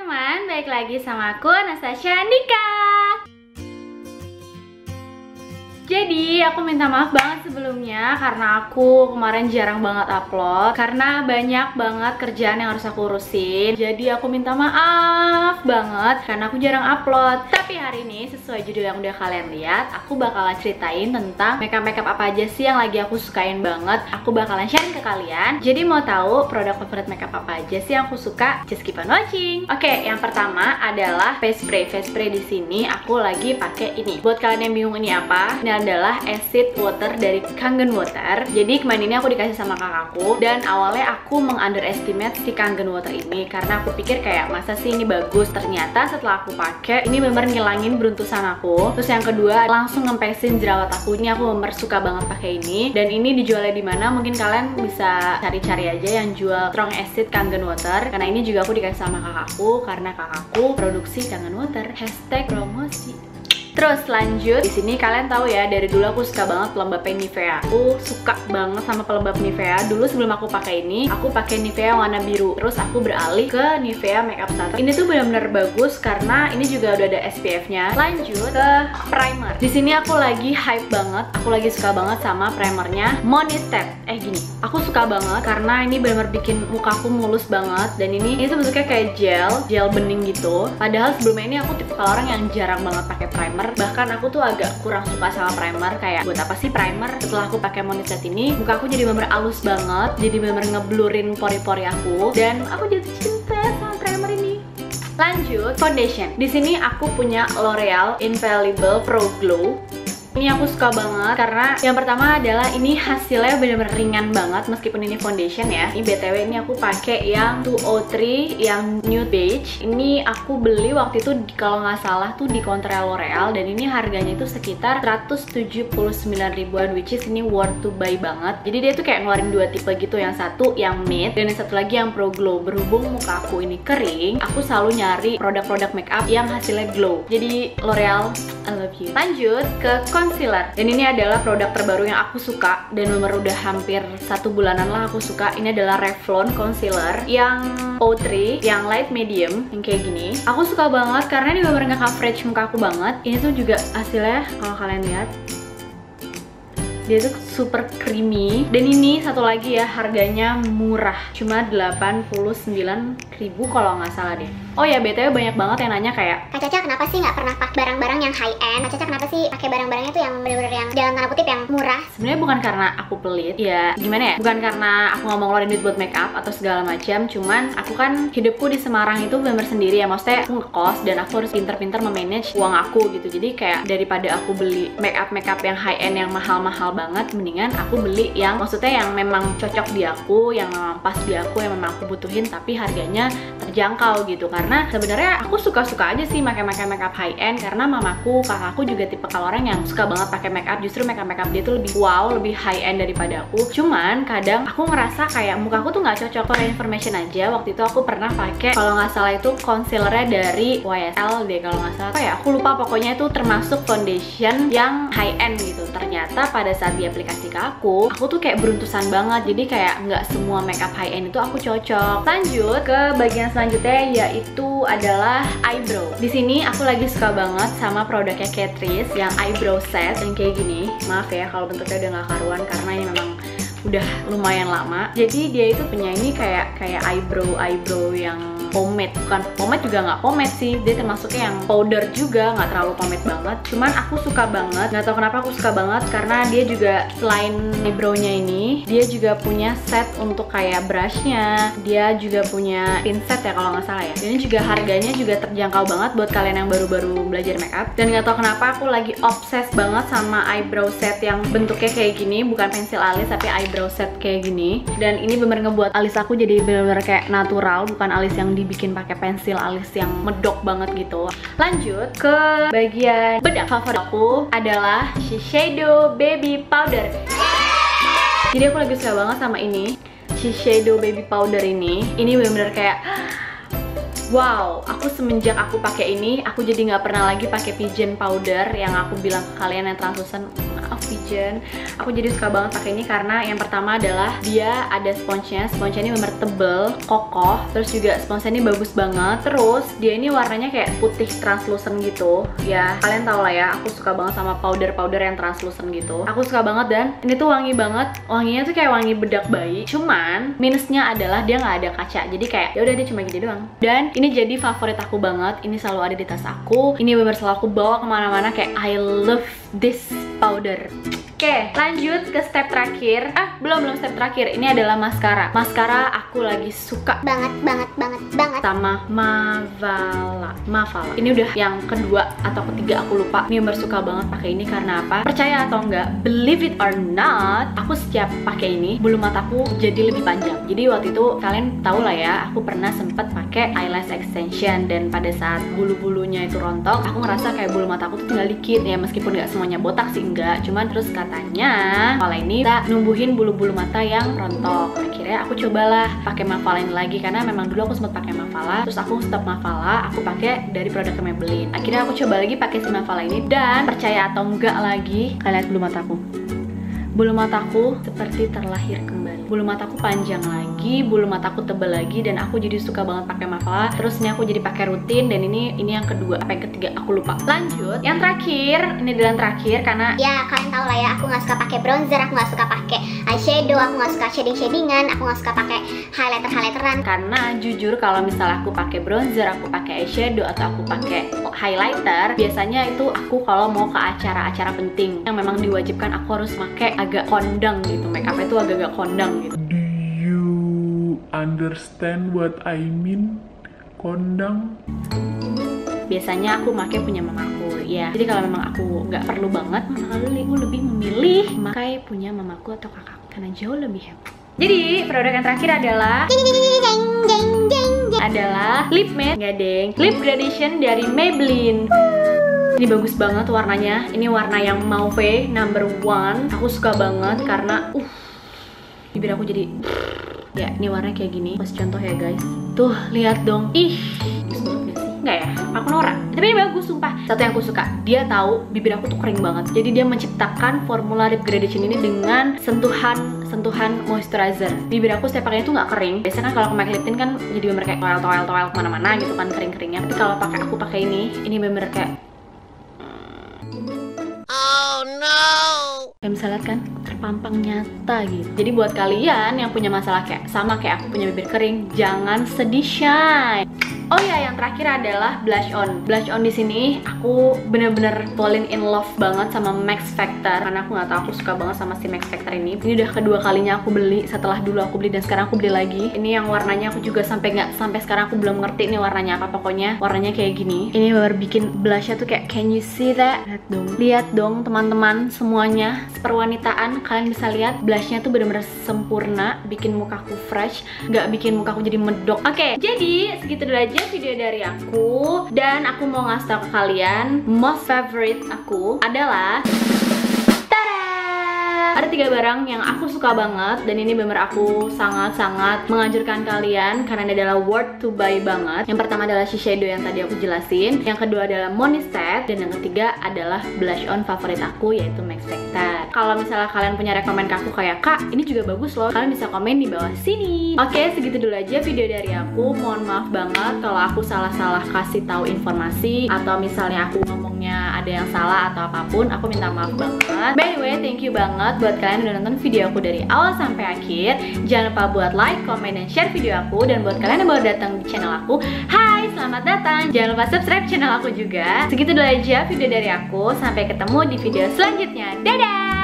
teman-teman, balik lagi sama aku Anastasia Andika. Jadi aku minta maaf banget sebelumnya karena aku kemarin jarang banget upload karena banyak banget kerjaan yang harus aku urusin. Jadi aku minta maaf banget karena aku jarang upload. Tapi hari ini sesuai judul yang udah kalian lihat, aku bakalan ceritain tentang makeup apa aja sih yang lagi aku sukain banget. Aku bakalan sharing ke kalian. Jadi mau tahu produk favorit makeup apa aja sih yang aku suka? Just keep on watching. Oke, yang pertama adalah face spray. Face spray di sini aku lagi pakai ini. Buat kalian yang bingung ini apa? Ini adalah acid water dari Kangen Water. Jadi kemarin ini aku dikasih sama kakakku dan awalnya aku mengunderestimate si Kangen Water ini karena aku pikir kayak masa sih ini bagus. Ternyata setelah aku pakai ini bener ngilangin beruntusan aku. Terus yang kedua langsung ngempesin jerawat aku. Ini aku bener suka banget pakai ini dan ini dijualnya di mana? Mungkin kalian bisa cari-cari aja yang jual strong acid Kangen Water karena ini juga aku dikasih sama kakakku karena kakakku produksi Kangen Water. Hashtag promosi. Terus lanjut, di sini kalian tahu ya dari dulu aku suka banget pelembab Nivea. Aku suka banget sama pelembab Nivea. Dulu sebelum aku pakai ini, aku pakai Nivea warna biru. Terus aku beralih ke Nivea Makeup Starter. Ini tuh benar-benar bagus karena ini juga udah ada SPF-nya. Lanjut ke primer. Di sini aku lagi hype banget. Aku lagi suka banget sama primernya Monistep. Gini, aku suka banget karena ini benar-benar bikin mukaku mulus banget. Dan ini tuh bentuknya kayak gel bening gitu. Padahal sebelumnya ini aku tipe orang yang jarang banget pakai primer. Bahkan aku tuh agak kurang suka sama primer. Kayak buat apa sih primer? Setelah aku pakai Monistep ini, muka aku jadi bener-bener halus banget, jadi bener-bener ngeblurin pori-pori aku, dan aku jatuh cinta sama primer ini. Lanjut, foundation. Di sini aku punya L'Oreal Infallible Pro Glow. Ini aku suka banget karena yang pertama adalah ini hasilnya bener-bener ringan banget meskipun ini foundation ya. Ini BTW ini aku pakai yang 203 yang nude beige. Ini aku beli waktu itu kalau nggak salah tuh di counter L'Oreal dan ini harganya itu sekitar 179 ribuan, which is ini worth to buy banget. Jadi dia tuh kayak ngeluarin dua tipe gitu, yang satu yang matte dan yang satu lagi yang pro glow. Berhubung muka aku ini kering, aku selalu nyari produk-produk makeup yang hasilnya glow. Jadi L'Oreal, I love you. Lanjut ke concealer, dan ini adalah produk terbaru yang aku suka dan nomor udah hampir 1 bulanan lah aku suka. Ini adalah Revlon concealer yang O3 yang light medium yang kayak gini. Aku suka banget karena ini bener-bener nge-coverage muka aku banget. Ini tuh juga hasilnya kalau kalian lihat dia tuh super creamy. Dan ini satu lagi ya, harganya murah, cuma 89.000 kalau nggak salah deh. Oh ya, BTW banyak banget yang nanya kayak, Kak Caca kenapa sih nggak pernah pakai barang-barang yang high end? Kak Caca kenapa sih pakai barang-barangnya tuh yang bener-bener yang dalam tanda kutip yang murah? Sebenarnya bukan karena aku pelit, ya gimana ya? Bukan karena aku nggak mau ngeluarin duit buat makeup atau segala macam. Cuman aku kan hidupku di Semarang itu bener-bener sendiri ya. Maksudnya aku ngekos dan aku harus pinter-pinter memanage uang aku gitu. Jadi kayak daripada aku beli makeup yang high end yang mahal-mahal banget, mendingan aku beli yang maksudnya yang memang cocok di aku, yang memang pas di aku, yang memang aku butuhin tapi harganya terjangkau gitu. Karena sebenarnya aku suka-suka aja sih pakai makeup high end karena mamaku, kakakku juga tipe orang yang suka banget pakai makeup. Justru makeup dia tuh lebih wow, lebih high end daripada aku. Cuman kadang aku ngerasa kayak mukaku tuh nggak cocok. For information aja, waktu itu aku pernah pakai kalau nggak salah itu concealernya dari YSL deh kalau nggak salah. Aku lupa, pokoknya itu termasuk foundation yang high end gitu. Ternyata pada saat dia aplikasi ke aku tuh kayak beruntusan banget. Jadi kayak nggak semua makeup high end itu aku cocok. Lanjut ke bagian selanjutnya yaitu adalah eyebrow. Di sini aku lagi suka banget sama produknya Catrice yang eyebrow set yang kayak gini. Maaf ya kalau bentuknya udah nggak karuan karena ini memang udah lumayan lama. Jadi dia itu punya ini kayak eyebrow yang pomade, bukan pomade juga nggak pomade sih, dia termasuknya yang powder juga, nggak terlalu pomade banget. Cuman aku suka banget, nggak tahu kenapa aku suka banget karena dia juga selain eyebrownya ini, dia juga punya set untuk kayak brushnya, dia juga punya pinset ya kalau nggak salah ya. Dan ini juga harganya juga terjangkau banget buat kalian yang baru-baru belajar makeup. Dan nggak tahu kenapa aku lagi obses banget sama eyebrow set yang bentuknya kayak gini, bukan pensil alis tapi eyebrow set kayak gini. Dan ini bener-bener ngebuat alis aku jadi bener-bener kayak natural, bukan alis yang dibikin pakai pensil alis yang medok banget gitu. Lanjut ke bagian bedak. Favorit aku adalah Shiseido Baby Powder. Jadi aku lagi suka banget sama ini Shiseido Baby Powder ini. Ini bener-bener kayak wow, aku semenjak aku pakai ini, aku jadi nggak pernah lagi pakai Pigeon powder yang aku bilang ke kalian yang translucent. Maaf Oxygen. Aku jadi suka banget pakai ini karena yang pertama adalah dia ada sponsnya. Sponsnya ini bener tebel, kokoh. Terus juga sponsnya ini bagus banget. Terus dia ini warnanya kayak putih translucent gitu. Ya, kalian tau lah ya, aku suka banget sama powder-powder yang translucent gitu. Aku suka banget dan ini tuh wangi banget. Wanginya tuh kayak wangi bedak bayi. Cuman minusnya adalah dia nggak ada kaca. Jadi kayak ya udah dia cuma gini doang. Dan ini jadi favorit aku banget. Ini selalu ada di tas aku. Ini bener selalu aku bawa kemana-mana kayak I love this powder. Oke, lanjut ke step terakhir. Belum step terakhir. Ini adalah maskara. Maskara aku lagi suka banget sama Mavala. Ini udah yang kedua atau ketiga aku lupa. Ini bener suka banget pakai ini karena apa? Percaya atau enggak, believe it or not, aku setiap pakai ini bulu mataku jadi lebih panjang. Jadi waktu itu kalian tahu lah ya, aku pernah sempet pakai eyelash extension dan pada saat bulu-bulunya itu rontok, aku ngerasa kayak bulu mataku tuh tinggal dikit ya, meskipun nggak semuanya botak sih enggak. Cuman terus katanya Mavala ini bisa numbuhin bulu-bulu mata yang rontok. Akhirnya aku cobalah pakai Mavala ini lagi karena memang dulu aku sempat pakai Mavala, terus aku stop Mavala, aku pakai dari produk Maybelline. Akhirnya aku coba lagi pakai si Mavala ini dan percaya atau enggak lagi, kalian lihat bulu mataku. Bulu mataku seperti terlahir kembali. Bulu mataku panjang lagi, bulu mataku tebal lagi, dan aku jadi suka banget pakai Mavala. Terus ini aku jadi pakai rutin, dan ini yang kedua, apa yang ketiga aku lupa. Lanjut, yang terakhir, ini adalah yang terakhir karena ya kalian tau lah ya, aku nggak suka pakai bronzer, aku nggak suka pakai eyeshadow, aku nggak suka shadingan, aku nggak suka pakai highlighteran. Karena jujur kalau misalnya aku pakai bronzer, aku pakai eyeshadow atau aku pakai highlighter, biasanya itu aku kalau mau ke acara-acara penting yang memang diwajibkan aku harus pakai agak kondang gitu, make up itu agak-agak kondang gitu. Do you understand what I mean? Kondang? Biasanya aku pakai punya mamaku ya. Jadi kalau memang aku nggak perlu banget, aku lebih memilih pakai punya mamaku atau kakak karena jauh lebih hemat. Jadi produk yang terakhir adalah Lip Matte Gading Lip Gradation dari Maybelline. Ini bagus banget warnanya. Ini warna yang mauve number 1. Aku suka banget karena bibir aku jadi ya, ini warnanya kayak gini. Pas contoh ya guys. Tuh, lihat dong. Ih, bagus banget gak sih? Enggak ya? Aku norak. Tapi ini bagus sumpah. Satu yang aku suka, dia tahu bibir aku tuh kering banget. Jadi dia menciptakan formula lip gradation ini dengan sentuhan moisturizer. Bibir aku setiap pakai itu nggak kering. Biasanya kan kalau aku pakai lip tint kan jadi bener kayak toel kemana-mana gitu kan, kering-keringnya. Tapi kalau aku pakai ini bener kayak oh no. Kayak bisa lihat kan, terpampang nyata gitu. Jadi buat kalian yang punya masalah sama kayak aku punya bibir kering, jangan sedih shine. Oh ya, yang terakhir adalah blush on. Blush on di sini aku bener-bener falling in love banget sama Max Factor karena aku nggak tahu, aku suka banget sama si Max Factor ini. Ini udah kedua kalinya aku beli, setelah dulu aku beli dan sekarang aku beli lagi. Ini yang warnanya aku juga sampai sekarang aku belum ngerti ini warnanya apa. Pokoknya warnanya kayak gini. Ini baru bikin blushnya tuh kayak, can you see that? Lihat dong teman-teman semuanya, seperwanitaan. Kalian bisa lihat blushnya tuh bener-bener sempurna, bikin mukaku fresh, nggak bikin mukaku jadi medok. Oke, jadi segitu dulu aja video dari aku, dan aku mau ngasih tau ke kalian most favorite aku adalah ada 3 barang yang aku suka banget, dan ini bener aku sangat-sangat menganjurkan kalian karena ini adalah worth to buy banget. Yang pertama adalah Shiseido yang tadi aku jelasin, yang kedua adalah Monistat, dan yang ketiga adalah blush on favorit aku yaitu Max Factor. Kalau misalnya kalian punya rekomen ke aku kayak, Kak ini juga bagus loh, kalian bisa komen di bawah sini. Oke, segitu dulu aja video dari aku. Mohon maaf banget kalau aku salah-salah kasih tahu informasi atau misalnya aku ngomongnya ada yang salah atau apapun, aku minta maaf banget. By the way, thank you banget buat kalian udah nonton video aku dari awal sampai akhir. Jangan lupa buat like, comment, dan share video aku. Dan buat kalian yang baru datang di channel aku, hai, selamat datang. Jangan lupa subscribe channel aku juga. Segitu dulu aja video dari aku. Sampai ketemu di video selanjutnya. Dadah!